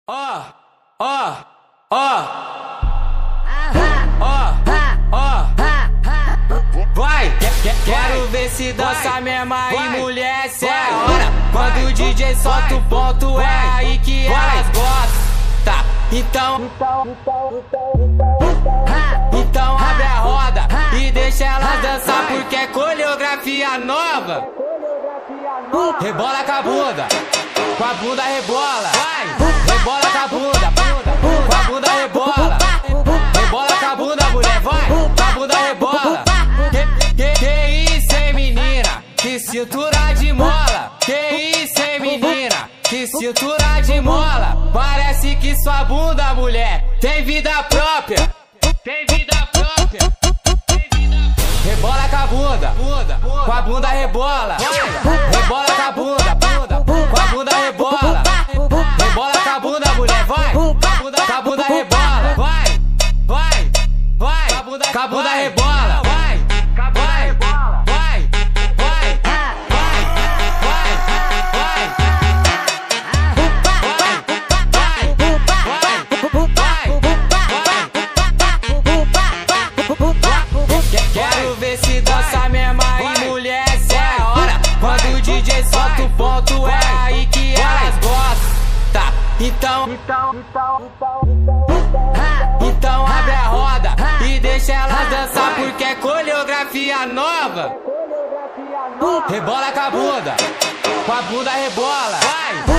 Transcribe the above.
Ó, vai, quero ver se dança mesmo aí, mulher, essa é a hora. Quando o DJ solta o ponto, é aí que elas gostam. Então abre a roda e deixa elas dançar, porque é coreografia nova. Rebola com a bunda rebola. Rebola com a bunda rebola. Rebola com a bunda, mulher, vai. Com a bunda rebola. Que isso, hein, menina? Que cintura de mola. Que isso, hein, menina? Que cintura de mola. Parece que sua bunda, mulher, tem vida própria. Tem vida própria. Rebola com a bunda rebola. Rebola com a bunda rebola. Rebola com a bunda, mulher, vai. Com a bunda rebola, vai. Com a bunda rebola, vai. Quero ver se dança mesmo aí, mulher, essa é a hora. Quando o DJ solta o ponto, é aí que elas gostam. Então abre a roda e deixa elas dançar, porque é coreografia nova. Rebola com a bunda rebola.